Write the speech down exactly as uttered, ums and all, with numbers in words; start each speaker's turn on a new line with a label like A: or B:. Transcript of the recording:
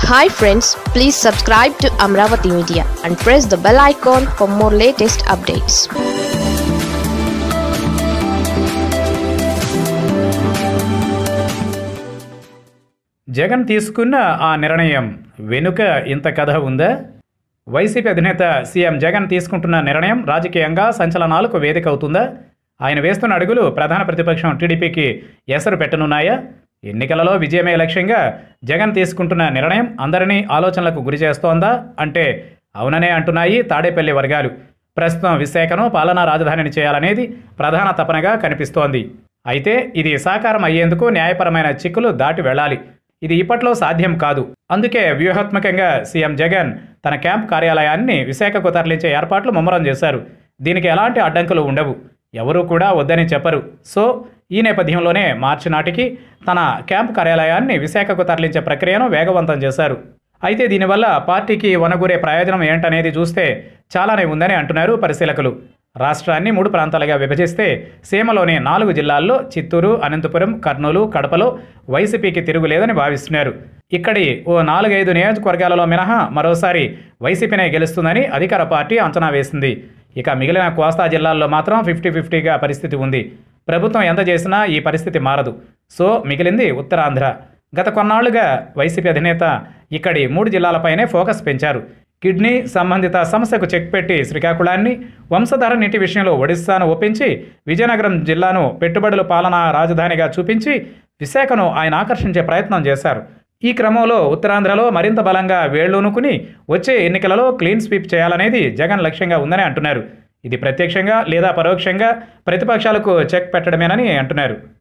A: Hi friends, please subscribe to Amaravathi Media and press the bell icon for more latest updates.
B: Jagan తీసుకున్న ఆ నిర్ణయం వెనుక ఇంత కథ ఉందా? వైసీపీ అధినేత సీఎం జగన్ తీసుకుంటున్న నిర్ణయం రాజకీయంగా సంచలనాలకు వేదిక అవుతుందా? ఆయన వేస్తున్న అడుగులు ప్రధాన ప్రతిపక్షం టీడీపీకి ఎసరు పెట్టనున్నాయా? ఎన్నికలలో విజయమే లక్ష్యంగా జగన్ తీసుకుంటున్న నిర్ణయం అందరినీ ఆలోచనలకు గురి చేస్తోందా అంటే అవుననే అంటున్నాయి తాడేపల్లి వర్గాలు. ప్రస్తుతం విశాఖను పాలనా రాజధానిని చేయాలనేది ప్రధాన తపనగా కనిపిస్తోంది. అయితే ఇది సాకారం అయ్యేందుకు న్యాయపరమైన చిక్కులు దాటి వెళ్ళాలి. ఇది ఇప్పట్లో సాధ్యం కాదు. అందుకే వ్యూహాత్మకంగా సీఎం జగన్ తన క్యాంప్ కార్యాలయాన్ని విశాఖకు తరలించే ఏర్పాట్లు ముమ్మరం చేశారు. దీనికి ఎలాంటి అడ్డంకులు ఉండవు, ఎవరూ కూడా వద్దని చెప్పరు. సో ఈ నేపథ్యంలోనే మార్చి నాటికి తన క్యాంప్ కార్యాలయాన్ని విశాఖకు తరలించే ప్రక్రియను వేగవంతం చేశారు. అయితే దీనివల్ల పార్టీకి వనగూరే ప్రయోజనం ఏంటనేది చూస్తే చాలానే ఉందని అంటున్నారు పరిశీలకులు. రాష్ట్రాన్ని మూడు ప్రాంతాలుగా విభజిస్తే సీమలోని నాలుగు జిల్లాల్లో చిత్తూరు, అనంతపురం, కర్నూలు, కడపలో వైసీపీకి తిరుగులేదని భావిస్తున్నారు. ఇక్కడి ఓ నాలుగైదు నియోజకవర్గాలలో మినహా మరోసారి వైసీపీనే గెలుస్తుందని అధికార పార్టీ అంచనా వేసింది. ఇక మిగిలిన కోస్తా జిల్లాల్లో మాత్రం ఫిఫ్టీ ఫిఫ్టీగా పరిస్థితి ఉంది. ప్రభుత్వం ఎంత చేసినా ఈ పరిస్థితి మారదు. సో మిగిలింది ఉత్తరాంధ్ర. గత కొన్నాళ్లుగా వైసీపీ అధినేత ఇక్కడి మూడు జిల్లాలపైనే ఫోకస్ పెంచారు. కిడ్నీ సంబంధిత సమస్యకు చెక్ పెట్టి శ్రీకాకుళాన్ని, వంశధార నీటి విషయంలో ఒడిశాను ఒప్పించి విజయనగరం జిల్లాను పెట్టుబడుల పాలనా రాజధానిగా చూపించి విశాఖను ఆయన ఆకర్షించే ప్రయత్నం చేశారు. ఈ క్రమంలో ఉత్తరాంధ్రలో మరింత బలంగా వేళ్లూనుకుని వచ్చే ఎన్నికలలో క్లీన్ స్వీప్ చేయాలనేది జగన్ లక్ష్యంగా ఉందని అంటున్నారు. ఇది ప్రత్యక్షంగా లేదా పరోక్షంగా ప్రతిపక్షాలకు చెక్ పెట్టడమేనని అంటున్నారు.